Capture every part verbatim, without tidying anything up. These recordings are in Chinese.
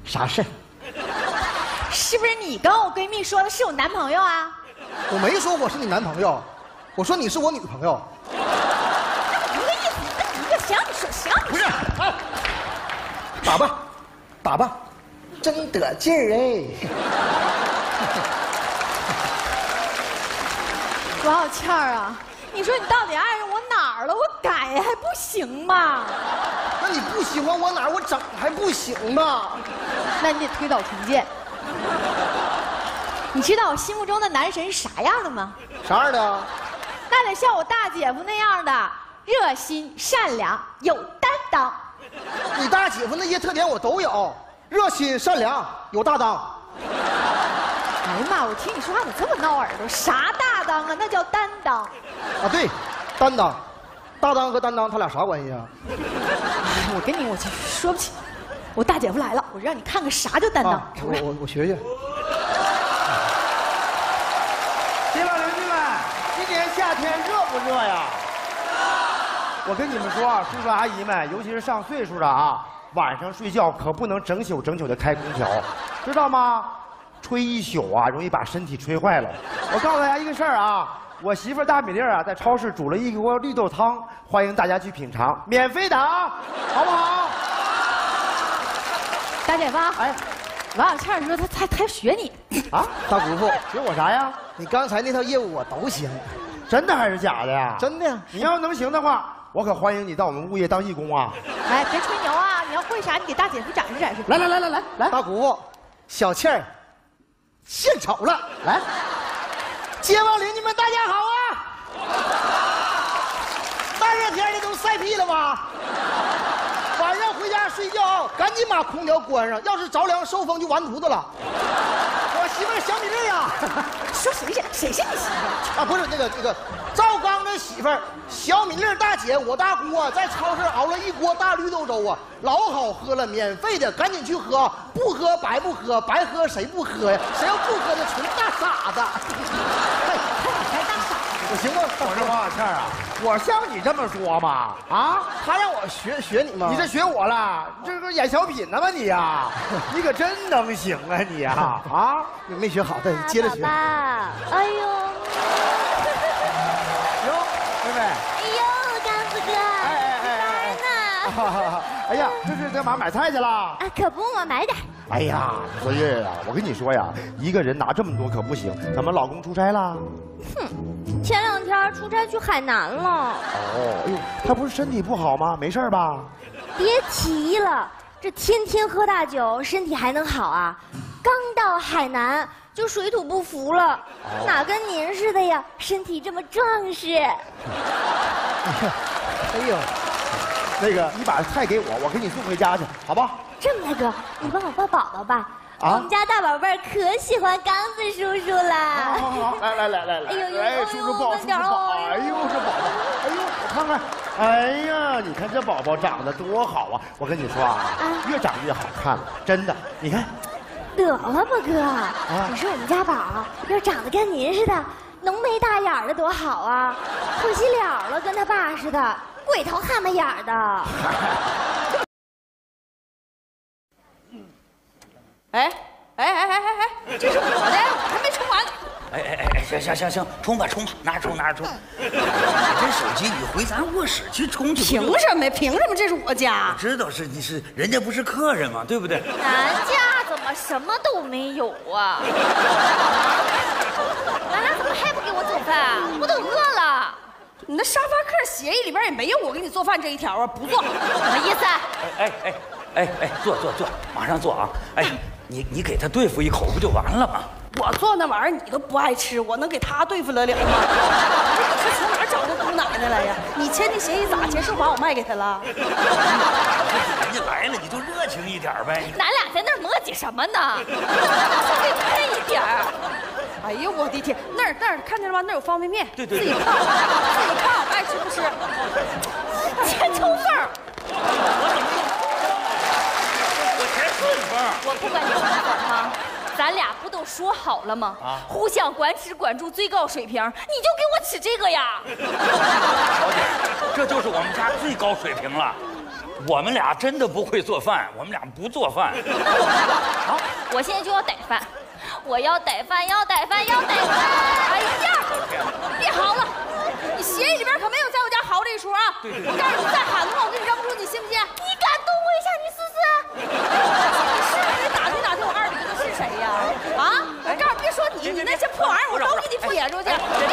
啥事？ 是不是你跟我闺蜜说的是我男朋友啊？ 我没说我是你男朋友，我说你是我女朋友。 一个意思，一个想你说想你说。 不是，哎，打吧，打吧，真得劲儿哎！ 王小倩儿啊，你说你到底爱上我哪儿了？我改还不行吗？ 那你不喜欢我哪儿，我整还不行吗？ 那你得推倒重建。你知道我心目中的男神是啥样的吗？ 啥样的？ 那得像我大姐夫那样的，热心、善良、有担当。 你大姐夫那些特点我都有，热心、善良、有大当。 哎呀妈！我听你说话怎么这么闹耳朵？啥大当啊？那叫担当。 啊，对，担当，大当和担当他俩啥关系啊？ 哎，我跟你，我就说不起。我大姐夫来了，我让你看看啥叫担当。 啊、我我我学学。 街坊邻居们，今年夏天热不热呀？我跟你们说啊，叔叔阿姨们，尤其是上岁数的啊，晚上睡觉可不能整宿整宿的开空调，知道吗？吹一宿啊，容易把身体吹坏了。我告诉大家一个事儿啊，我媳妇大米粒啊，在超市煮了一锅绿豆汤，欢迎大家去品尝，免费的啊，好不好？ 大姐夫，哎，王小倩说她她她学你啊，大姑父， 学我啥呀？ 你刚才那套业务我都行， 真的还是假的呀？ 真的呀。 你要能行的话，我可欢迎你到我们物业当义工啊！ 哎，别吹牛啊！你要会啥，你给大姐夫展示展示。 来来来来来来， 大姑父，小倩儿献丑了， 来， 街坊邻居们大家好啊！大热天的都晒屁了吧？晚上回家睡觉，赶紧把空调关上，要是着凉受风就完犊子了。我媳妇儿小米粒啊， 说谁是谁是你媳妇啊？不是那个那个赵刚的媳妇儿小米粒大姐，我大姑啊，在超市熬了一锅大绿豆粥啊，老好喝了，免费的，赶紧去喝，不喝白不喝，白喝谁不喝呀？谁要不喝那纯大傻子。 看你才大傻子。 我行吗？ 我说王小倩啊，我像你这么说吗？啊， 他让我学学你吗？ 你这学我了？这是演小品呢吧你呀？你可真能行啊你呀！啊， 你没学好，再接着学。 爸爸，哎呦， 哟，妹妹， 哎呦，刚子哥， 哎哎哎哎呢？ 哎呀，这是干嘛买菜去了？ 啊，可不嘛，买点。 哎呀，昨夜呀，我跟你说呀，一个人拿这么多可不行。怎么老公出差了？ 哼，前两天出差去海南了。 哦，哎呦，他不是身体不好吗？没事吧？ 别提了，这天天喝大酒，身体还能好啊？刚到海南就水土不服了，哦、哪跟您似的呀？身体这么壮实。 哎呦， 那个，你把菜给我，我给你送回家去，好吧？ 这么大哥，你帮我抱宝宝吧。 啊、 我们家大宝贝儿可喜欢刚子叔叔了。 好好好，来来来来来， 哎呦呦， 哎，叔叔抱，叔叔抱，哎呦这宝宝，哎呦我看看，哎呀，你看这宝宝长得多好啊！我跟你说啊，啊越长越好看了，真的。你看， 得了吧哥，啊、你说我们家宝要长得跟您似的，浓眉大眼的多好啊！可惜了了，跟他爸似的，鬼头蛤蟆眼的。 哎哎哎哎哎哎，这是我的，我还没冲完。 哎哎哎哎，行行行行，冲吧冲吧，拿着冲拿着冲。你这手机你回咱卧室去充去。 凭什么？凭什么？这是我家。 我知道是你是人家不是客人嘛，对不对？ 咱家怎么什么都没有啊？咱俩怎么还不给我做饭？我都饿了。 你那沙发客协议里边也没有我给你做饭这一条啊，不做。什么意思？ 哎哎哎哎哎，坐坐坐，马上坐啊！哎。你你给他对付一口不就完了吗？ 我做那玩意儿你都不爱吃，我能给他对付得了吗？你是从哪儿找的姑奶奶来呀？你签的协议咋签？是把我卖给他了？ 人家来了，你就热情一点呗。 咱俩在那儿磨叽什么呢？稍微快一点儿。 哎呦我的天，那儿那儿看见了吗？那儿有方便面， 对对自己泡，自己泡，爱吃不吃。 钱抽缝儿。我不管你什么粉哈，咱俩不都说好了吗？啊，互相管吃管住最高水平，你就给我吃这个呀！ 小姐，这就是我们家最高水平了。 我们俩真的不会做饭，我们俩不做饭。 好，我现在就要逮饭，我要逮饭，要逮饭，要逮饭！ 哎呀，别嚎了，你协议里边可没有在我家嚎这一出啊！ 对对对我告诉你，再喊的话，我给你扔出去，信不信？ 你敢动我一下，你试试？ 你是不是得打听打听我二驴子是谁呀？啊！我告诉你，别说你，你那些破玩意儿我都给你撇出去。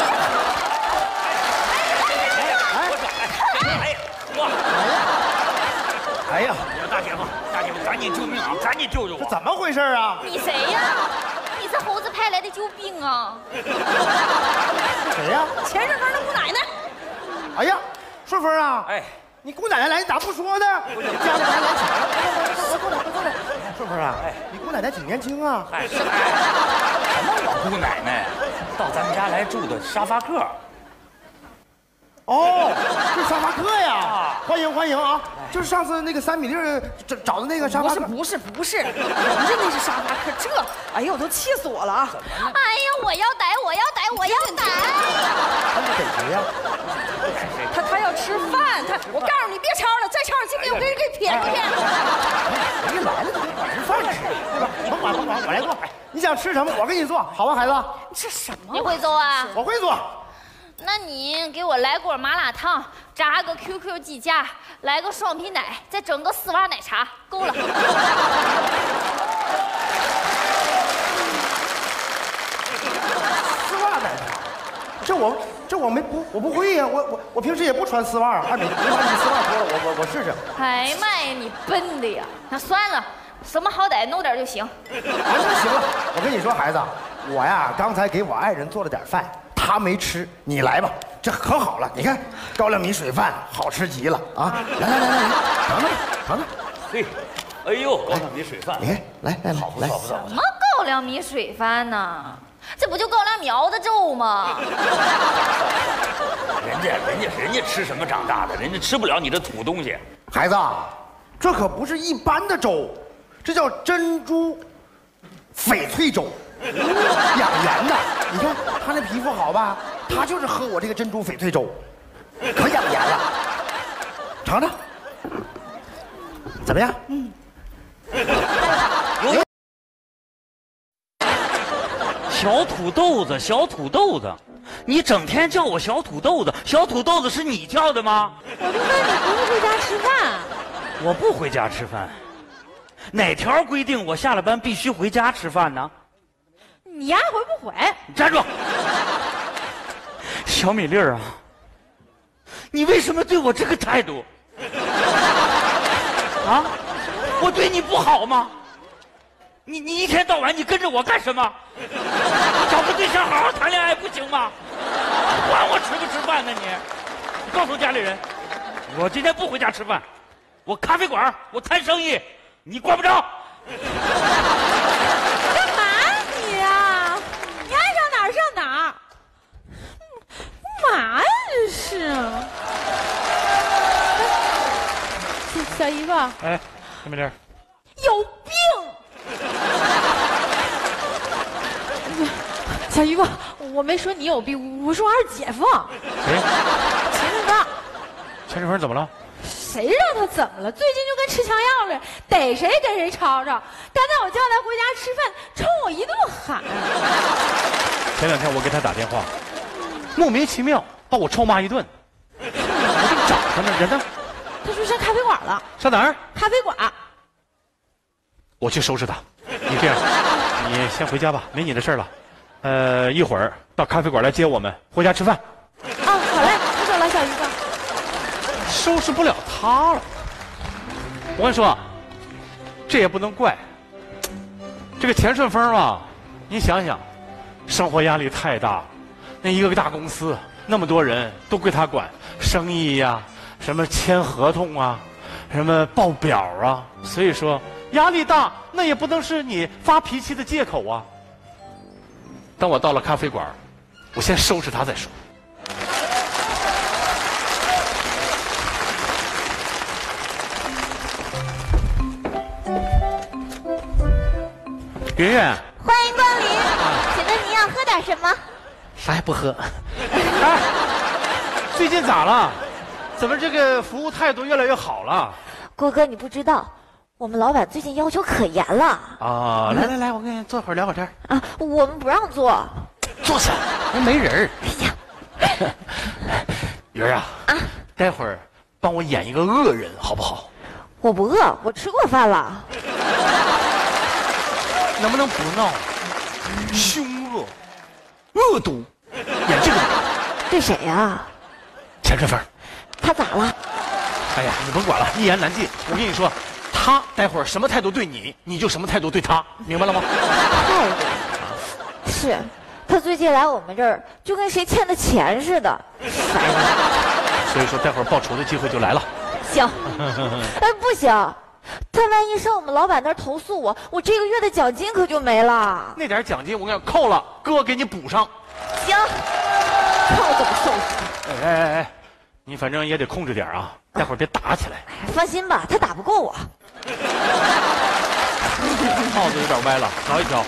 哎，我， 哎呀， 大姐夫，大姐夫，赶紧救命啊！赶紧救救我！ 这怎么回事啊？ 你谁呀？你是猴子派来的救兵啊？ 谁呀？ 钱顺风的姑奶奶。 哎呀，顺风啊！ 哎， 你姑奶奶来，你咋不说呢？家里还来钱了，快过来，快过来！顺风啊，哎，你姑奶奶挺年轻啊。 哎，什么我姑奶奶？到咱们家来住的沙发客。 哦，这沙发客呀，欢迎欢迎啊！就是上次那个三米粒找找的那个沙发客。 不是不是不是，人家那是沙发客，这，哎呀，我都气死我了啊！ 哎呀，我要逮，我要逮，我要逮！ 他们逮谁呀？ 他他要吃饭，他我告诉你别吵了，再吵你信不信我给你给撇出去？ 人家来了，得管人饭吃，对吧？甭管甭管，我来做。你想吃什么，我给你做，好吧，孩子？ 这什么？ 你会做啊？ 我会做。 那你给我来锅麻辣烫，炸个 Q Q 鸡架，来个双皮奶，再整个丝袜奶茶，够了。 丝袜奶茶，这我这我没不我不会呀、啊，我我我平时也不穿丝袜，还没没把你丝袜脱了，我我我试试。 哎呀妈呀，你笨的呀！那算了，什么好歹弄点就行。 啊，那行了，我跟你说，孩子，我呀刚才给我爱人做了点饭。他没吃，你来吧，这可好了。你看，高粱米水饭好吃极了啊！来来来来来，尝尝，尝尝。 嘿，哎呦，高粱米水饭， 你看，来来好不来， 错不错。 什么高粱米水饭呢？这不就高粱苗子粥吗？ 人家人家人家吃什么长大的？人家吃不了你这土东西。 孩子，这可不是一般的粥，这叫珍珠翡翠粥。养颜的，你看他那皮肤好吧？他就是喝我这个珍珠翡翠粥，可养颜了。尝尝，怎么样？嗯。 小土豆子，小土豆子，你整天叫我小土豆子，小土豆子是你叫的吗？ 我就问你回不回家吃饭？ 我不回家吃饭。哪条规定我下了班必须回家吃饭呢？ 你爱回不回？ 你站住！小米粒儿啊，你为什么对我这个态度？啊，我对你不好吗？你你一天到晚你跟着我干什么？找个对象好好谈恋爱不行吗？管我吃不吃饭呢你？你告诉家里人，我今天不回家吃饭，我咖啡馆我谈生意，你管不着。 干嘛你呀？你爱上哪儿上哪儿？干嘛呀这是？小小姨夫， 哎，小美玲， 有病！小姨夫，我没说你有病，我说我二姐夫。 谁？ 钱顺风。 钱顺风怎么了？ 谁让他怎么了？最近就跟吃枪药似的，逮谁跟谁吵吵。刚才我叫他回家吃饭，冲我一顿喊。 前两天我给他打电话，莫名其妙把我臭骂一顿。我正找他呢，人呢？ 他说上咖啡馆了。 上哪儿？ 咖啡馆。 我去收拾他。你这样，你先回家吧，没你的事了。呃，一会儿到咖啡馆来接我们，回家吃饭。 哦，好嘞，我走了，小姨夫。 收拾不了他了。我跟你说，这也不能怪这个钱顺风啊。你想想，生活压力太大，那一个个大公司，那么多人都归他管，生意呀、啊，什么签合同啊，什么报表啊，所以说压力大，那也不能是你发脾气的借口啊。等我到了咖啡馆，我先收拾他再说。圆圆， 欢迎光临，请问您要喝点什么？ 啥也不喝。哎，最近咋了？怎么这个服务态度越来越好了？ 郭哥，你不知道，我们老板最近要求可严了啊！来来来，我跟你坐会儿聊会儿天啊！我们不让坐， 坐下，人没人儿。 哎呀， 云儿啊，啊，待会儿帮我演一个恶人好不好？ 我不饿，我吃过饭了。 能不能不闹？凶恶、恶毒，演这个。 对谁呀？ 钱顺风。 他咋了？ 哎呀，你甭管了，一言难尽。我跟你说，他待会儿什么态度对你，你就什么态度对他，明白了吗？ 态度是，他最近来我们这儿就跟谁欠的钱似的，烦人。 所以说，待会儿报仇的机会就来了。 行，哎，不行，他万一上我们老板那儿投诉我，我这个月的奖金可就没了。 那点奖金我给你扣了，哥给你补上。 行，看我怎么收拾他。 哎哎哎，你反正也得控制点啊，待会儿别打起来。 放心吧，他打不过我。 帽子有点歪了，调一调。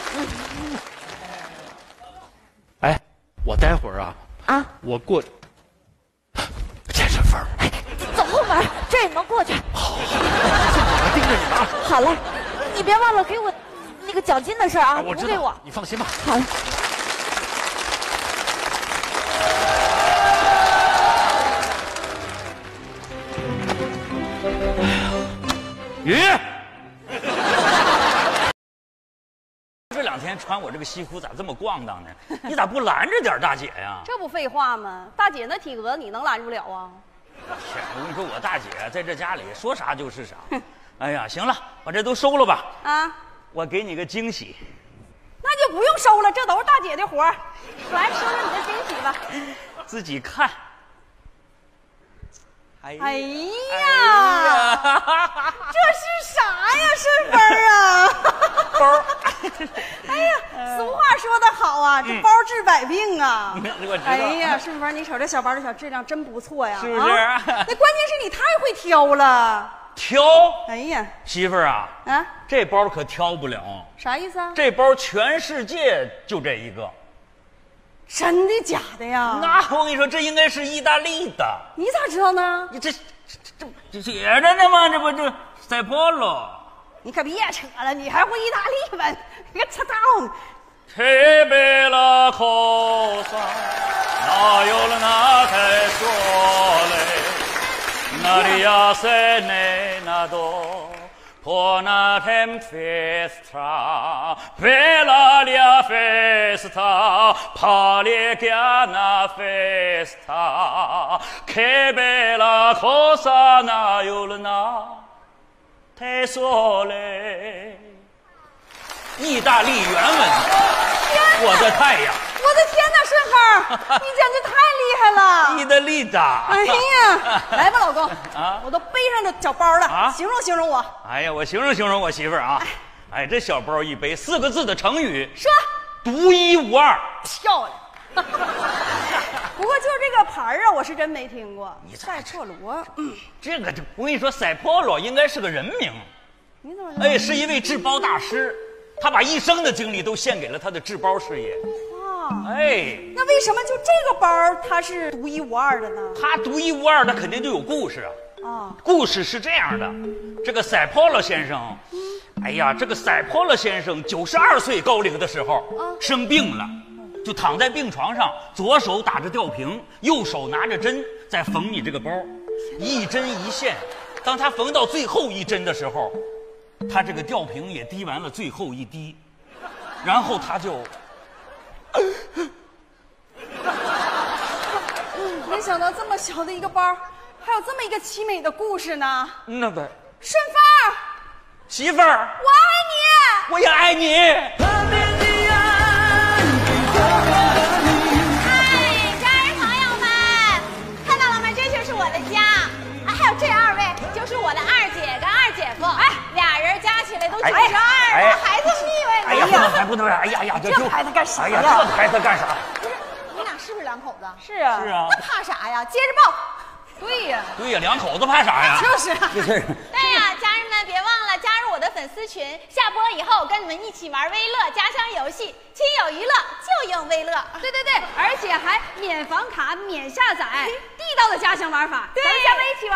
哎，我待会儿啊啊，我过健身房。 走后门，这也能过去。 好，我盯着你们啊。 好嘞，你别忘了给我那个奖金的事儿啊， 我知道， 补给我。 你放心吧。 好嘞。 鱼，这两天穿我这个西服咋这么咣当呢？你咋不拦着点大姐呀？ 这不废话吗？大姐那体格你能拦住了啊？ 天，我跟你说，我大姐在这家里说啥就是啥。哎呀，行了，把这都收了吧。啊，我给你个惊喜。 那就不用收了，这都是大姐的活儿。来，收收你的惊喜吧。 自己看。 哎呀，哎呀这是啥呀，顺风啊？ 包。 哎呀，俗话说得好啊，这包治百病啊。 嗯、我知道。 哎呀，顺风，你瞅这小包的小质量真不错呀， 是不是？ 啊、那关键是你太会挑了。 挑？ 哎呀， 媳妇儿啊，啊，这包可挑不了。 啥意思啊？ 这包全世界就这一个。 真的假的呀？ 那我跟你说，这应该是意大利的。 你咋知道呢？ 你这这这这写着呢吗？这不这塞波罗。 你可别扯了，你还会意大利文？你个擦蛋 ！Che bella cosa, la violina del sole, Maria se ne nadò. Buona tempesta, bella la festa, paleggiana festa, che bella cosa na giornata del sole。意大利原文，我的太阳！ 我的天哪，顺风，你简直太厉害了！ 意大利的。 哎呀，来吧，老公啊，我都背上这小包了啊，形容形容我。 哎呀，我形容形容我媳妇儿啊，哎，这小包一背，四个字的成语， 说独一无二， 漂亮。不过就是这个牌儿啊，我是真没听过。你塞破罗， 嗯，这个我跟你说，塞波罗应该是个人名。 你怎么？ 哎，是一位制包大师。他把一生的精力都献给了他的制包事业。哇！哎， 那为什么就这个包它是独一无二的呢？ 它独一无二，它肯定就有故事啊。啊，故事是这样的，这个塞波罗先生，嗯、哎呀，这个塞波罗先生九十二岁高龄的时候、啊、生病了，就躺在病床上，左手打着吊瓶，右手拿着针在缝你这个包，一针一线。当他缝到最后一针的时候。他这个吊瓶也滴完了最后一滴，然后他就， 没想到这么小的一个包，还有这么一个凄美的故事呢。 那呗， 顺风， 媳妇儿， 我爱你， 我也爱你。 哎，家人朋友们，看到了吗？这就是我的家，啊，还有这二位就是我的二姐跟二姐夫，哎。俩人加起来都九十二了，孩子是一位。 哎呀，不能还不能哎呀呀， 这孩子干啥呀？ 哎呀，这孩子干啥？ 不是，你俩是不是两口子？ 是啊， 是啊。 那怕啥呀？接着抱。 对呀， 对呀，两口子怕啥呀？ 就是。 就是。 对呀，家人们别忘了加入我的粉丝群，下播以后跟你们一起玩微乐家乡游戏，亲友娱乐就用微乐。 对对对，而且还免房卡、免下载，地道的家乡玩法。对，咱们下播一起